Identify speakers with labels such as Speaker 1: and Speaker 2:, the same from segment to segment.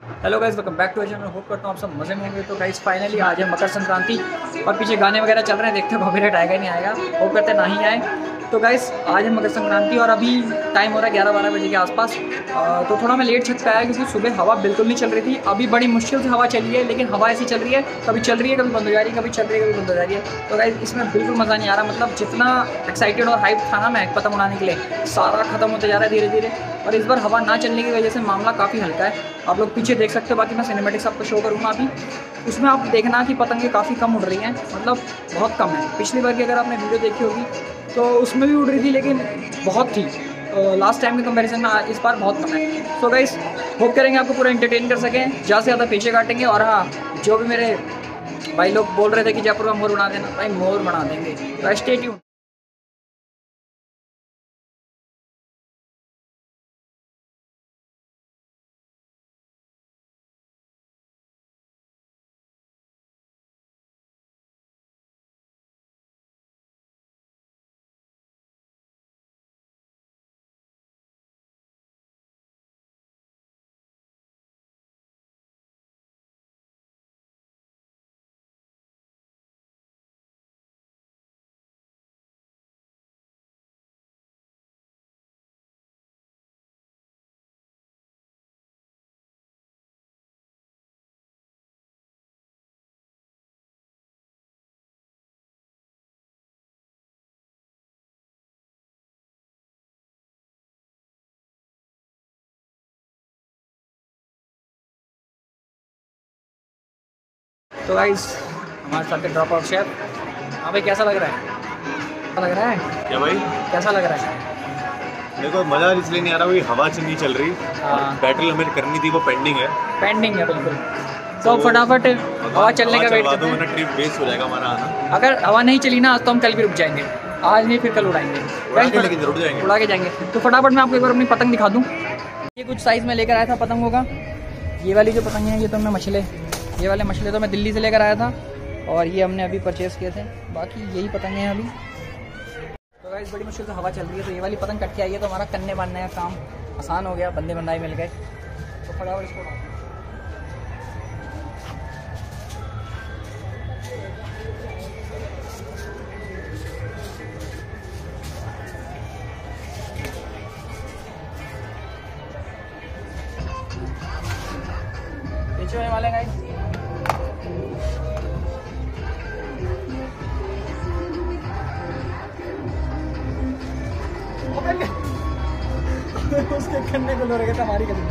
Speaker 1: Hello guys, welcome back to our channel. Hope करता हूँ आप सब मजे में होंगे। तो गाइस फाइनली आज है मकर संक्रांति और पीछे गाने वगैरह चल रहे हैं, देखते हैं कॉपीराइट आएगा नहीं आएगा। होप करते ना ही आए। तो गाइस आज है मकर संक्रांति और अभी टाइम हो रहा है 11-12 बजे के आसपास। तो थोड़ा मैं लेट छत पे आया क्योंकि सुबह हवा बिल्कुल नहीं चल रही थी। अभी बड़ी मुश्किल से हवा चली है, लेकिन हवा ऐसी चल रही है, कभी चल रही है कभी बंद हो जा रही है, कभी चल रही है कभी बंद हो जा रही है। तो गाइस इसमें बिल्कुल मज़ा नहीं आ रहा। मतलब जितना एक्साइटेड और हाइप था ना मैं पतंग उड़ाने के लिए, सारा खत्म होते जा रहा है धीरे धीरे। और इस बार हवा ना चलने की वजह से मामला काफ़ी हल्का है। आप लोग पीछे देख सकते हो, बाकी मैं सिनेमेटिक्स आपको शो करूँगा अभी। उसमें आप देखना कि पतंगें काफ़ी कम उड़ रही हैं, मतलब बहुत कम है। पिछली बार की अगर आपने वीडियो देखी होगी तो उसमें भी उड़ रही थी, लेकिन बहुत थी लास्ट टाइम के कंपैरिजन में इस बार बहुत कम है। सो गाइस होप करेंगे आपको पूरा एंटरटेन कर सकें, ज़्यादा से ज़्यादा पीछे काटेंगे। और हाँ, जो भी मेरे भाई लोग बोल रहे थे कि जयपुर में मोर बना देना, भाई मोर बना देंगे। तो स्टे ट्यून्ड। तो गाइस हमारे साथ ड्रॉप आउट शेफ। हाँ भाई, कैसा लग रहा है? क्या लग रहा है?
Speaker 2: क्या भाई,
Speaker 1: कैसा लग रहा है?
Speaker 2: देखो मज़ा इसलिए नहीं आ रहा, वही हवा नहीं चल रही।
Speaker 1: हाँ,
Speaker 2: बैटल हमें करनी थी, वो पेंडिंग है।
Speaker 1: पेंडिंग है बिल्कुल। तो फटाफट हवा चलने का वेट करते हैं।
Speaker 2: ट्रिप वेस्ट हो जाएगा हमारा आना।
Speaker 1: अगर हवा नहीं चली ना आज तो हम कल भी रुक जाएंगे। आज नहीं, फिर कल उड़ाएंगे,
Speaker 2: लेकिन जरूर जाएंगे,
Speaker 1: उड़ा के जाएंगे। तो फटाफट मैं आपको एक बार अपनी पतंग दिखा दूँ। ये कुछ साइज़ में लेकर आया था पतंगों का। ये वाली जो पतंग है ये तो मैं मछले, ये वाले मछले तो मैं दिल्ली से लेकर आया था और ये हमने अभी परचेज़ किए थे। बाकी यही पतंगे हैं अभी। तो गाइस बड़ी मुश्किल से हवा चल रही है, तो ये वाली पतंग कट के आई है, तो हमारा कन्ने बांधने का काम आसान हो गया, बंदे बंदाई मिल गए। तो फटाफट इसको पीछे होने वाले गाइस। उसके कन्ने को लो रखे थे हमारी गली।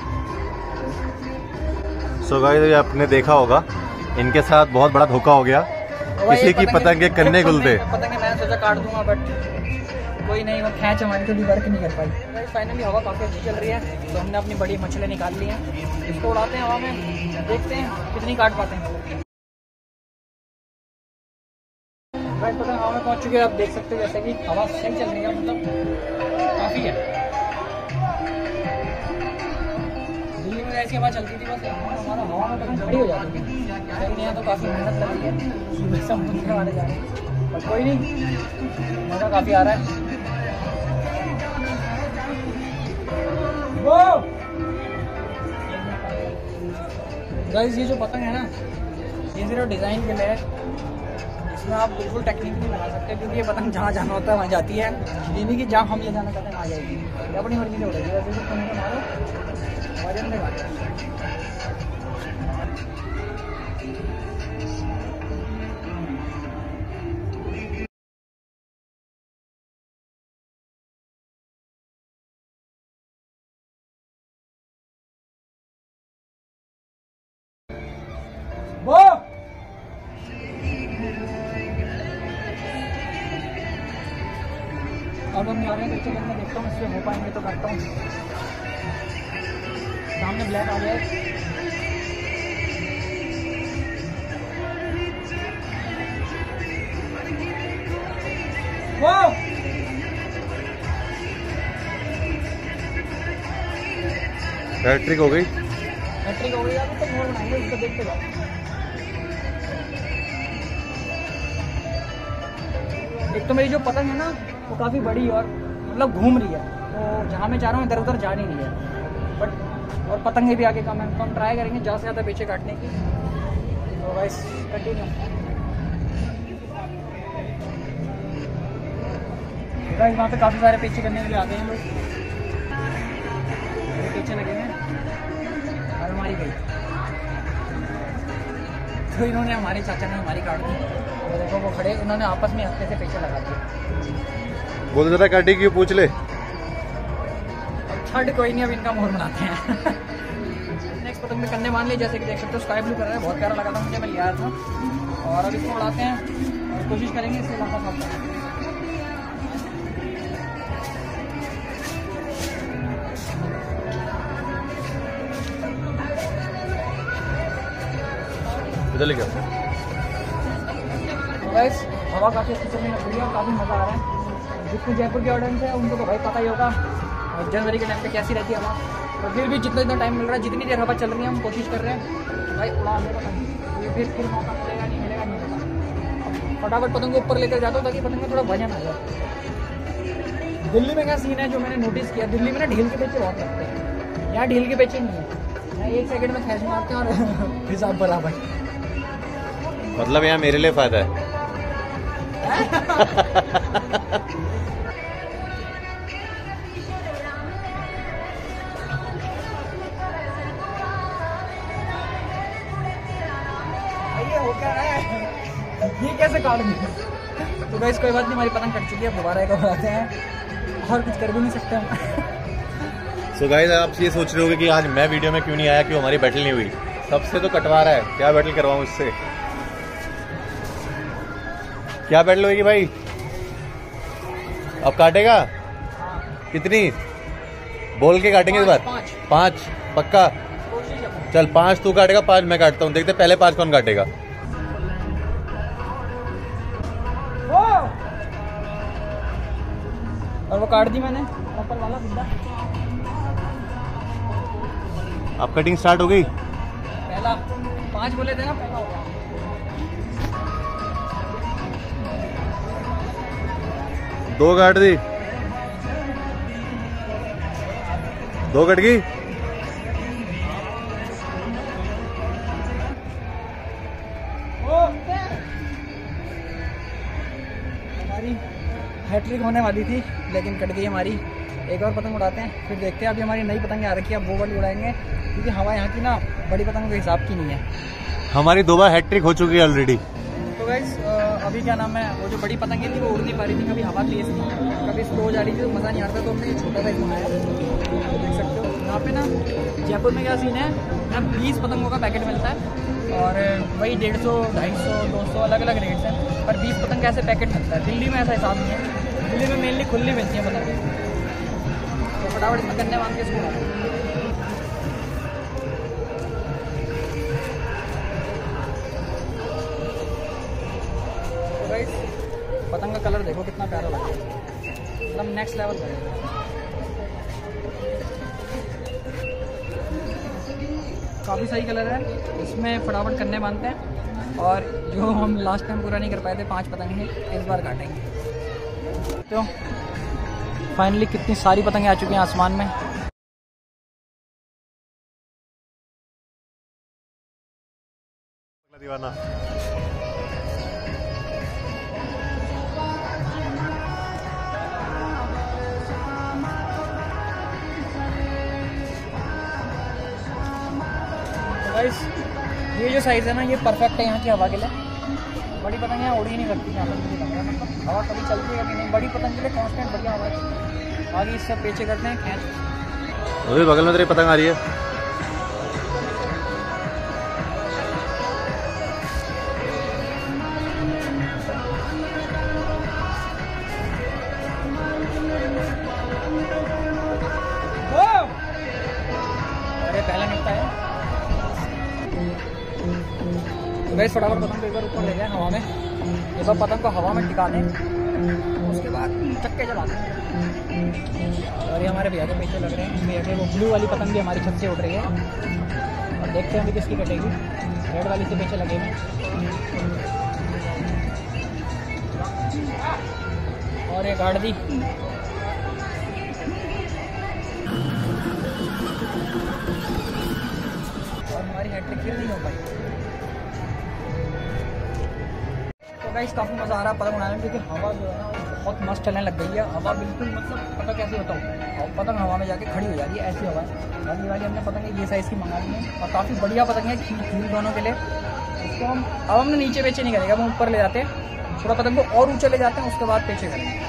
Speaker 2: सो गाइस ये आपने देखा होगा, इनके साथ बहुत बड़ा धोखा हो गया। किसी की पतंग के कन्ने गुलते।
Speaker 1: पतंग मैंने सोचा काट दूंगा, बट कोई नहीं, वो खैंच हमारी थोड़ी वर्क नहीं कर पाई। फाइनली हवा काफ़ी अच्छी चल रही है, तो हमने अपनी बड़ी मछली निकाल ली है। इसको उड़ाते हैं हवा में, देखते हैं कितनी काट पाते हैं। पतंग हवा में पहुंच चुके हैं, आप देख सकते हो जैसे कि हवा सही चल रही है, मतलब काफ़ी है। दिल्ली में ऐसी हवा चलती थी, बस हमारा हवा में पतंग खड़ी हो जाती थी। लेकिन यहाँ तो काफ़ी मेहनत लगी है, सुबह सब मुझे मारे जा रहे हैं, पर कोई नहीं, मज़ा काफ़ी आ रहा है। गाइस ये जो पतंग है ना, ये सिर्फ डिज़ाइन के लिए है। इसमें आप बिल्कुल टेक्निक नहीं बना सकते, क्योंकि ये पतंग जहाँ जाना होता है वहाँ जाती है। ये नहीं कि जहाँ हम ले जाना चाहते हैं वहाँ जाएगी, ये अपनी मर्जी से उड़ेगी। वैसे तो तुम मारो वजन में मारो। वो अब हम जा रहे हैं, बच्चे मैं देखता हूँ इससे हो पाएंगे तो करता हूँ। सामने ब्लैक आ जाए। वो
Speaker 2: हैट्रिक हो गई,
Speaker 1: हैट्रिक हो गई। अभी तो मोर बनाएंगे, इसको देखते जाओ। एक तो मेरी जो पतंग है ना वो काफ़ी बड़ी और मतलब घूम रही है, तो जहाँ मैं जा रहा हूँ इधर उधर जा नहीं रही है। बट और पतंगे भी आगे कम है, तो हम ट्राई करेंगे ज़्यादा से ज़्यादा पेचे काटने की। तो गाइस कंटिन्यू। गाइस वहाँ पे काफ़ी सारे पेचे करने के लिए आते हैं लोग, पेचे लगे हैं और हमारी गई, तो इन्होंने हमारे चाचा ने हमारी काट दी। तो देखो वो खड़े, उन्होंने आपस में हफ्ते से पेचे लगा दिए।
Speaker 2: बोल जरा काटी क्यों, पूछ ले।
Speaker 1: थर्ड कोई नहीं, अब इनका मोहर बनाते हैं। नेक्स्ट पतंग में करने मान ली, जैसे कि देख सकते हो स्काई ब्लू कर रहा है, बहुत प्यारा लगा था मुझे, मैं लिया था। और अब इसको उड़ाते हैं और कोशिश करेंगे इससे लंबा फंसता है।
Speaker 2: इधर लेके आओ।
Speaker 1: गाइस हवा काफ़ी अच्छी चलने लग रही है और काफ़ी मज़ा आ रहा है। जितने जयपुर के ऑडियंस है उनको तो भाई पता ही होगा जनवरी के टाइम पे कैसी रहती है हवा, तो फिर भी जितना टाइम मिल रहा है, जितनी देर हवा चल रही है, हम कोशिश कर रहे हैं भाई उड़ाने का। ये फिर मौका मिलेगा नहीं मिलेगा नहीं पता। फटाफट पतंग को ऊपर लेकर जाता हूँ ताकि पतंग में थोड़ा वजन आ जाए। दिल्ली में क्या सीन है जो मैंने नोटिस किया, दिल्ली में ना ढील के पेचे बहुत लगते हैं, यहाँ ढील के पेचे नहीं है, यहाँ 1 सेकंड में खैस मारते हैं और हिसाब बराबर।
Speaker 2: मतलब यहाँ मेरे लिए फायदा है।
Speaker 1: ये हो क्या रहा है, ये कैसे काट दिया। तो गाइस कोई बात नहीं, हमारी पतंग कट चुकी है, दोबारा एक उड़ाते हैं और कुछ कर भी नहीं सकते हम।
Speaker 2: सो गाइस आप ये सोच रहे होगे कि आज मैं वीडियो में क्यों नहीं आया, क्यों हमारी बैटल नहीं हुई। सबसे तो कटवा रहा है, क्या बैटल करवाऊं इससे, क्या बैटल होगी भाई। अब काटेगा कितनी, बोल के काटेंगे इस बार। 5 पक्का। चल 5 तू काटेगा, 5 मैं काटता हूँ, देखते पहले 5 कौन काटेगा।
Speaker 1: और वो काट दी मैंने ऊपर वाला बिंदा।
Speaker 2: अब कटिंग स्टार्ट हो गई।
Speaker 1: पहला 5 बोले थे ना, पहला होगा।
Speaker 2: दो काट दी, 2 कट गई।
Speaker 1: हमारी हैट्रिक होने वाली थी लेकिन कट गई हमारी। एक और पतंग उड़ाते हैं फिर देखते हैं। अभी हमारी नई पतंग आ रखी है, अब वो वाली उड़ाएंगे क्योंकि हवा यहाँ की ना बड़ी पतंगों के हिसाब की नहीं है।
Speaker 2: हमारी 2 बार हैट्रिक हो चुकी है ऑलरेडी।
Speaker 1: तो गाइस अभी क्या नाम है, वो जो बड़ी पतंगें थी वो उड़ नहीं पा रही थी, कभी हवा तेज थी, कभी स्लो जा रही थी, तो मज़ा नहीं आता। तो हमने ये छोटा सा बनाया, देख सकते हो। यहाँ पे ना जयपुर में क्या सीन है, यहाँ 20 पतंगों का पैकेट मिलता है और वही 150, 250, 200 अलग अलग रेट्स हैं, पर 20 पतंग का ऐसे पैकेट मिलता है। दिल्ली में ऐसा हिसाब नहीं है, दिल्ली में मेनली खुली मिलती है पतंगें। तो फटाफट इसमें गन्ने बांध के इसको पतंग का कलर देखो कितना प्यारा लग रहा है, एकदम नेक्स्ट लेवल का है। काफ़ी सही कलर है, इसमें फटाफट करने बांधते हैं और जो हम लास्ट टाइम पूरा नहीं कर पाए थे 5 पतंगें इस बार काटेंगे। तो फाइनली कितनी सारी पतंगें आ चुकी हैं आसमान में।
Speaker 2: दीवाना
Speaker 1: गाइस ये जो साइज़ है ना, ये परफेक्ट है यहाँ की हवा के लिए। बड़ी पतंग यहाँ उड़ ही नहीं सकती, यहाँ पर मुझे लग रहा है, मतलब हवा कभी चलती है कभी नहीं। बड़ी पतंग के लिए कांस्टेंट बढ़िया हवा है। आगे इससे पेचे करते हैं खींच।
Speaker 2: उधर बगल में तेरी पतंग आ रही है।
Speaker 1: अरे पहला निपटा है। गाइस फटाफट पतंग को एक बार ऊपर ले गए हवा में, एक बार पतंग को हवा में टिका दें, उसके बाद चक्के चला दें। और ये हमारे भैया के पीछे लग रहे हैं, भैया के वो ब्लू वाली पतंग भी हमारी छत से उड़ रही है और देखते हैं अभी किसकी कटेगी। रेड वाली से पीछे लगे हुए और ये गाड़ दी। फिर नहीं हो पाई। तो गाइस काफ़ी मज़ा आ रहा है पतंग उड़ाने में, क्योंकि हवा जो है ना वो बहुत मस्त चलने लग गई है। हवा बिल्कुल मतलब पता कैसे होता हूँ, और पतंग हवा में जाके खड़ी हो जाती है, ऐसी हवा है। और ये वाली हमने पतंग ये साइज़ की मंगा ली है और काफ़ी बढ़िया पतंग है, खील दोनों के लिए। इसको अब हमने नीचे पेचे नहीं करेंगे, हम ऊपर ले जाते हैं, थोड़ा पतंग को और ऊँचे ले जाते हैं, उसके बाद पेचे करेंगे।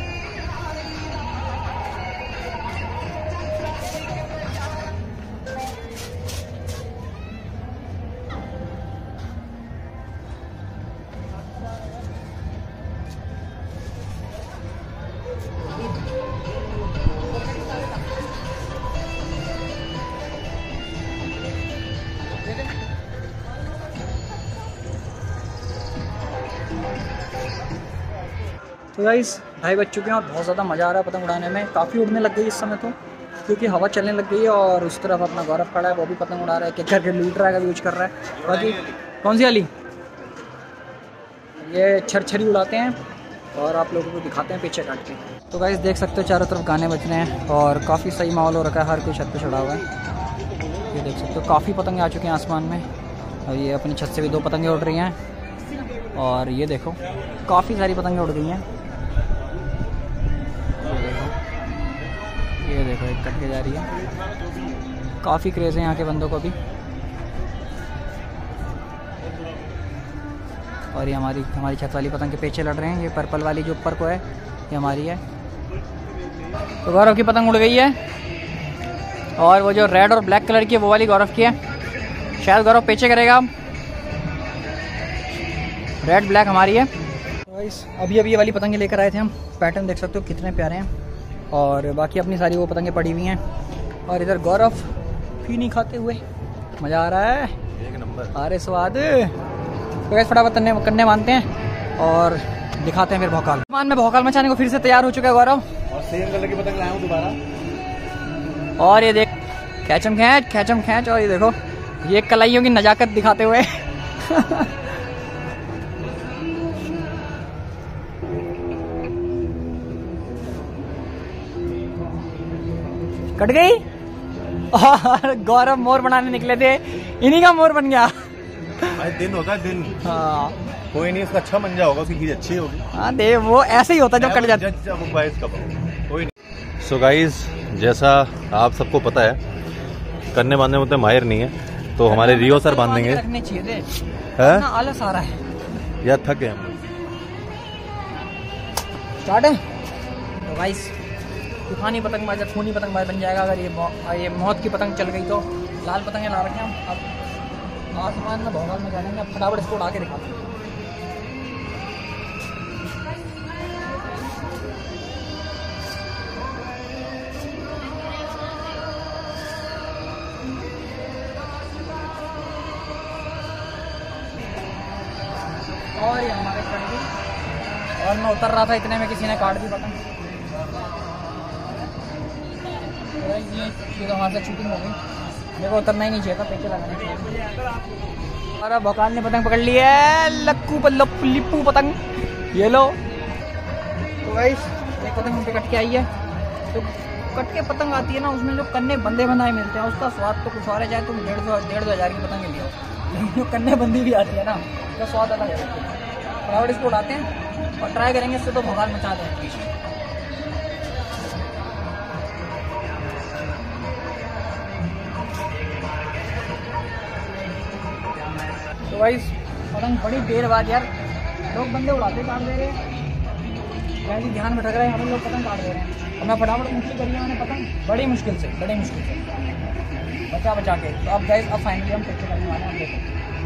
Speaker 1: तो गाइस 2:30 बज चुके हैं और बहुत ज़्यादा मज़ा आ रहा है पतंग उड़ाने में। काफ़ी उड़ने लग गई इस समय तो, क्योंकि हवा चलने लग गई है। और उस तरफ अपना गौरव खड़ा है, वो भी पतंग उड़ा रहा है, किक करके लूट रहा है, कभी यूज कर रहा है। बाकी कौन सी वाली ये छरछरी उड़ाते हैं और आप लोगों को दिखाते हैं पीछे काट के। तो गाइस देख सकते हो चारों तरफ गाने बज रहे हैं और काफ़ी सही माहौल हो रखा है, हर कोई छत पर चढ़ा हुआ है। ये देख सकते हो काफ़ी पतंगे आ चुके हैं आसमान में, और ये अपनी छत से भी 2 पतंगे उड़ रही हैं। और ये देखो काफ़ी सारी पतंगे उड़ गई हैं। ये देखो एक कट के जा रही है, काफ़ी क्रेज़ है यहाँ के बंदों को भी। और ये हमारी छत वाली पतंग के पीछे लड़ रहे हैं। ये पर्पल वाली जो ऊपर को है ये हमारी है। तो गौरव की पतंग उड़ गई है, और वो जो रेड और ब्लैक कलर की है वो वाली गौरव की है। शायद गौरव पीछे करेगा, रेड ब्लैक हमारी है। अभी ये वाली पतंगे लेकर आए थे हम, पैटर्न देख सकते हो कितने प्यारे हैं। और बाकी अपनी सारी वो पतंगे पड़ी हुई हैं, और इधर गौरव फीनी खाते हुए मज़ा आ रहा है,
Speaker 2: एक नंबर
Speaker 1: अरे स्वाद। तो गैस फटाफट कन्ने मानते हैं और दिखाते हैं फिर भौकाल। मान में भौकाल मचाने को फिर से तैयार हो चुका है गौरव,
Speaker 2: और सेम कलर की पतंग लाया हूँ दोबारा।
Speaker 1: और ये देख खैचम खैच। और ये देखो ये कलाइयों की नजाकत दिखाते हुए कट गई। और गौरव मोर बनाने निकले थे, इन्हीं का मोर बन गया।
Speaker 2: भाई दिन होता है दिन।
Speaker 1: हाँ
Speaker 2: कोई नहीं, उसका अच्छा मंजा होगा, उसकी चीज अच्छी होगी।
Speaker 1: हाँ दे वो ऐसे ही होता है जब कट जाता
Speaker 2: है। कोई नहीं। सो गाइस जैसा आप सबको पता है करने बांधने में उतने माहिर नहीं है, तो हमारे रियो सर बांध देंगे।
Speaker 1: रखने चाहिए थे,
Speaker 2: है
Speaker 1: आलस आ रहा है
Speaker 2: यार, थक गए हम।
Speaker 1: स्टार्ट है। तो गाइस तूफानी पतंगबाज खूनी पतंगबाज बन जाएगा अगर ये मौत की पतंग चल गई तो। लाल पतंगे ला रखे हम, अब आसमान में भौकाल में जानेंगे। अब फटाफट इसको उड़ा के दिखाते हैं। और ये हमारे कट गई, और मैं उतर रहा था इतने में किसी ने काट दी पतंग। ये तो हमारे से चीटिंग हो गई, मेरे को उतरना ही नहीं चाहिए था, पीछे लगाना चाहिए। और अब भौकाल ने पतंग पकड़ ली है, लिप्पू पतंग, ये लो। तो गाइस एक पतंग मुझे कट के आई है। तो कट के पतंग आती है ना, उसमें जो कन्ने बंदे बनाए मिलते हैं उसका स्वाद तो कुछ और है। चाहे तुम 1,500 हज़ार की पतंग ले लो, लेकिन जो कन्ने बंदी भी आती है ना उसका स्वाद अलग है। फटाफट इसको उड़ाते हैं और ट्राई करेंगे इससे तो भौकाल मचा देंगे। तो गाइस पतंग बड़ी देर बाद यार लोग बंदे उड़ाते काट दे रहे हैं, यानी ध्यान भटक रहा है, हम लोग पतंग काट दे रहे हैं। और मैं फटाफट मुश्किल करी है मैंने पतंग, बड़ी मुश्किल से बचा के। तो अब गाइस अब फाइनली हम पिक्चर करने वाले हैं, देखो।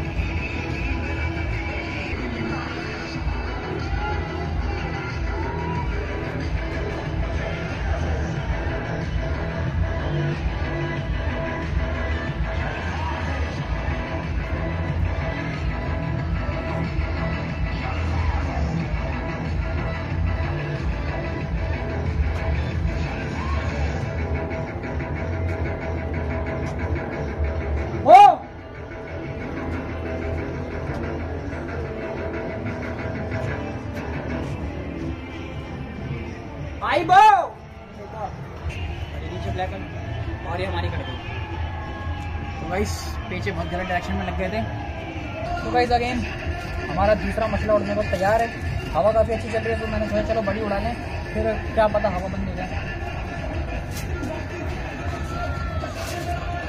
Speaker 1: आई बो नीचे ब्लैक और ये हमारी कट गई। तो गाइस पीछे बहुत गलत डायरेक्शन में लग गए थे। तो गाइस अगेन हमारा दूसरा मछला उड़ने को तैयार है। हवा काफ़ी अच्छी चल रही है तो मैंने सोचा चलो बड़ी उड़ा लें, फिर क्या पता हवा बंद हो जाए।